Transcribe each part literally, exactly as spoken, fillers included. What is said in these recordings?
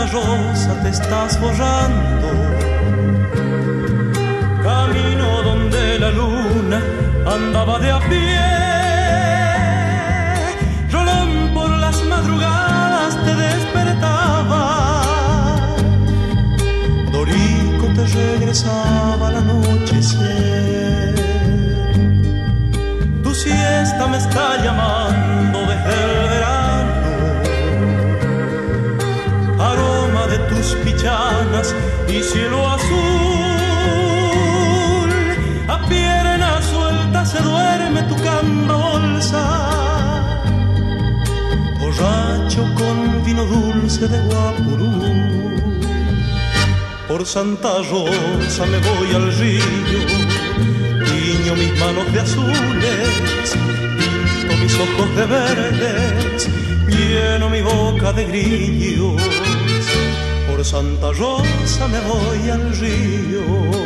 Santa Rosa te estás borrando. Camino donde la luna andaba de a pie. Rolón por las madrugadas te despertaba. Dorico te regresaba al anochecer. Tu siesta me está llamando desde el verano. Aroma de tus pichanas y cielo azul. A pierna suelta se duerme tu camba bolsa. Borracho con vino dulce de Guapurú. Por Santa Rosa me voy al río. Tiño mis manos de azules, pinto mis ojos de verdes, lleno mi boca de grillos. Por Santa Rosa me voy al río.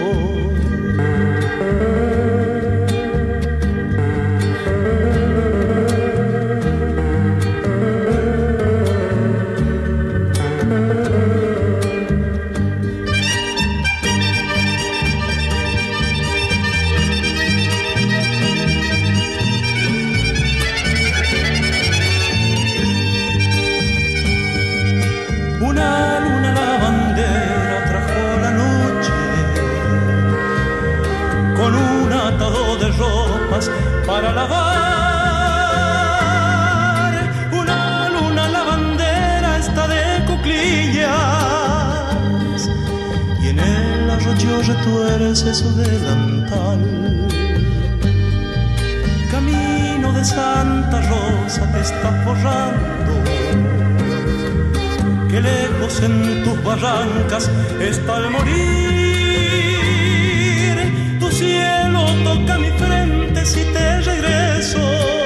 Para lavar, una luna lavandera está de cuclillas y en el arroyo retuerce su delantal. Camino de Santa Rosa te estás borrando, que lejos en tus barrancas está el morir. Tu cielo toca mi frente si te regreso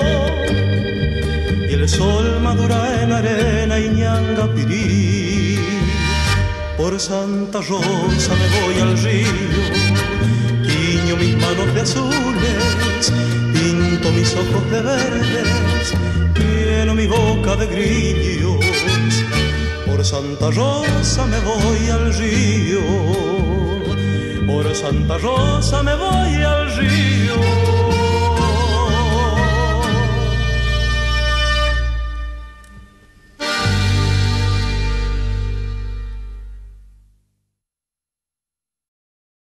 y el sol madura en arena y Ñangapirí. Por Santa Rosa me voy al río, tiño mis manos de azules, pinto mis ojos de verdes, lleno mi boca de grillos. Por Santa Rosa me voy al río. Por Santa Rosa me voy al río.